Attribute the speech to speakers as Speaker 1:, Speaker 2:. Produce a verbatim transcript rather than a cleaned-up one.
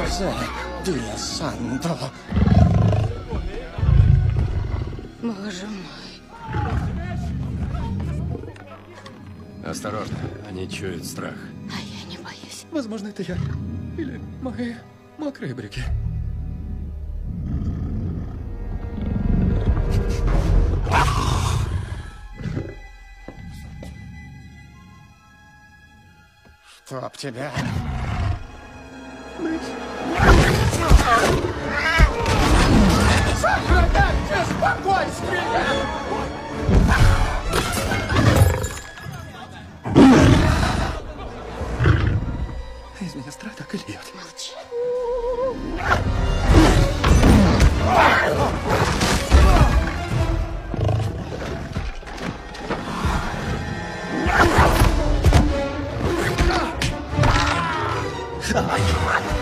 Speaker 1: Cos'è? Dio santo.
Speaker 2: Боже мой.
Speaker 3: Осторожно, они чуют страх.
Speaker 2: А я не боюсь.
Speaker 4: Возможно, это я. Или мои мокрые брюки.
Speaker 1: Чтоб тебя.
Speaker 4: Сохраняйте спокойствие! Из меня страх так и льет.
Speaker 2: Молчи.
Speaker 4: Ай!